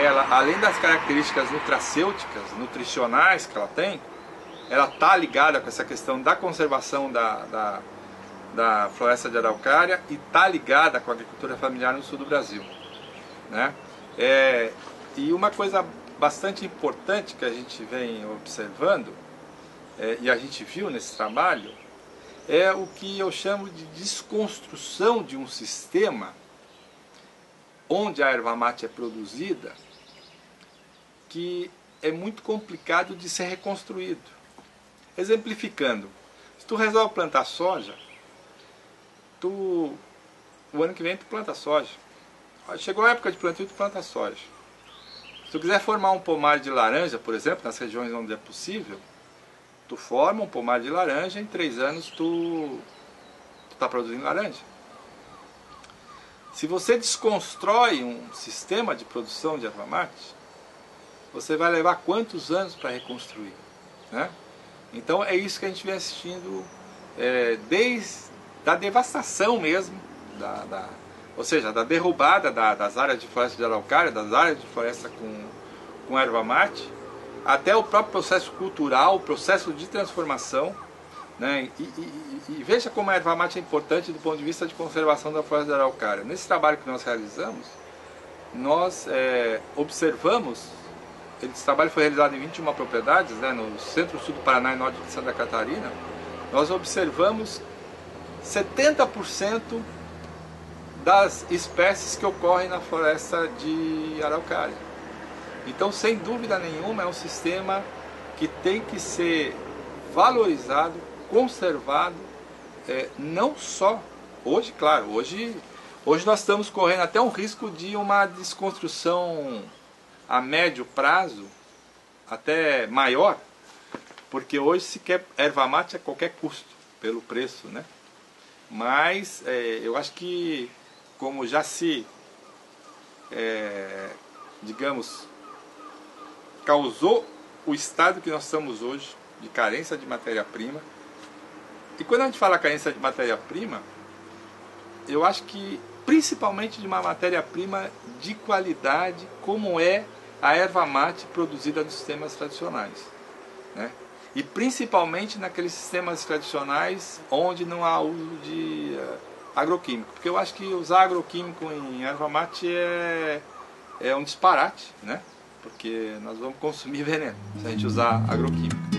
ela, além das características nutracêuticas, nutricionais que ela tem, ela está ligada com essa questão da conservação da floresta de araucária e está ligada com a agricultura familiar no sul do Brasil, né? E uma coisa bastante importante que a gente vem observando, e a gente viu nesse trabalho, é o que eu chamo de desconstrução de um sistema onde a erva mate é produzida, que é muito complicado de ser reconstruído. Exemplificando, se tu resolve plantar soja, o ano que vem tu planta soja. Chegou a época de plantio, tu planta soja. Se tu quiser formar um pomar de laranja, por exemplo, nas regiões onde é possível, tu forma um pomar de laranja, em 3 anos tu está produzindo laranja. Se você desconstrói um sistema de produção de erva mate, você vai levar quantos anos para reconstruir, né? Então é isso que a gente vem assistindo desde a devastação mesmo, ou seja, da derrubada das áreas de floresta de araucária, das áreas de floresta com erva mate, até o próprio processo cultural, o processo de transformação, né? E veja como a erva mate é importante do ponto de vista de conservação da floresta de araucária. Nesse trabalho que nós realizamos, nós observamos, esse trabalho foi realizado em 21 propriedades, né, no centro-sul do Paraná e norte de Santa Catarina. Nós observamos 70% das espécies que ocorrem na floresta de araucária. Então, sem dúvida nenhuma, é um sistema que tem que ser valorizado, conservado, não só hoje, claro, hoje nós estamos correndo até um risco de uma desconstrução a médio prazo, até maior, porque hoje se quer erva mate a qualquer custo, pelo preço, né? Mas eu acho que, como já se, digamos, causou o estado que nós estamos hoje, de carência de matéria-prima, e quando a gente fala carência de matéria-prima, eu acho que principalmente de uma matéria-prima de qualidade, como é a erva mate produzida nos sistemas tradicionais, né? E principalmente naqueles sistemas tradicionais onde não há uso de agroquímico, porque eu acho que usar agroquímico em erva mate é um disparate, né? Porque nós vamos consumir veneno se a gente usar agroquímico.